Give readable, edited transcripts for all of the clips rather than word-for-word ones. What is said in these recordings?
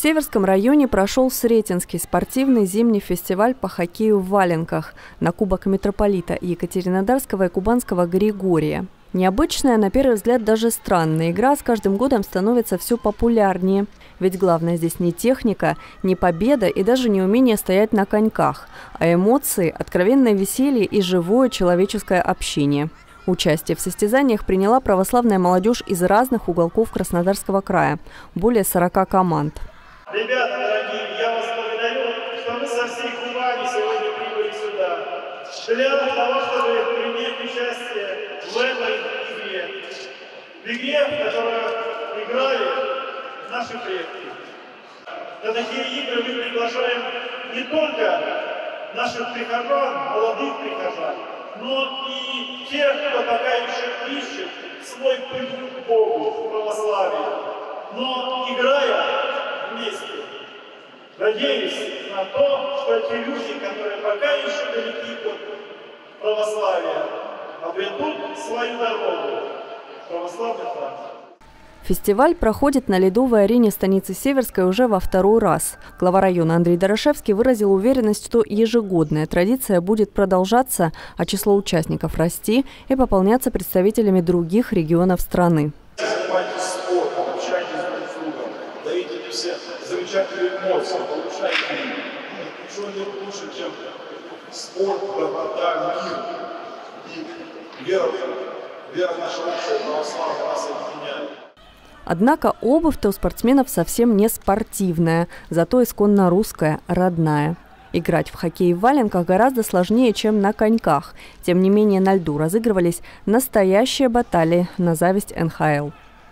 Северском районе прошел Сретенский спортивный зимний фестиваль по хоккею в валенках на Кубок митрополита Екатеринодарского и Кубанского Григория. Необычная, на первый взгляд, даже странная игра с каждым годом становится все популярнее. Ведь главное здесь не техника, не победа и даже не умение стоять на коньках, а эмоции, откровенное веселье и живое человеческое общение. Участие в состязаниях приняла православная молодежь из разных уголков Краснодарского края – более 40 команд. Ребята дорогие, я вас благодарю, что вы со всей Кубани сегодня прибыли сюда. Для того, чтобы принять участие в этой игре. В игре, в которую играли наши предки. На такие игры мы приглашаем не только наших прихожан, молодых прихожан, но и тех, кто пока еще ищет свой путь к Богу, в православии. Но играя вместе, надеюсь на то, что эти люди, которые пока еще далеки от православия, обретут свою дорогу в православный храм. Фестиваль проходит на ледовой арене станицы Северской уже во второй раз. Глава района Андрей Дорошевский выразил уверенность, что ежегодная традиция будет продолжаться, а число участников расти и пополняться представителями других регионов страны. Занимайтесь спортом, общайтесь друг с другом, даете все замечательные эмоции, получайте ничего не лучше, чем спорт, доброта, мир и вера наша общая православная нас объединяет. Однако обувь-то у спортсменов совсем не спортивная, зато исконно русская, родная. Играть в хоккей в валенках гораздо сложнее, чем на коньках. Тем не менее, на льду разыгрывались настоящие баталии на зависть НХЛ.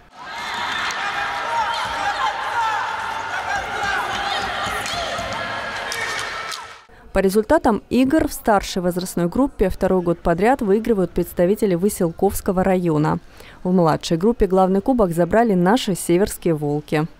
По результатам игр в старшей возрастной группе второй год подряд выигрывают представители Выселковского района. В младшей группе главный кубок забрали наши северские «Волки».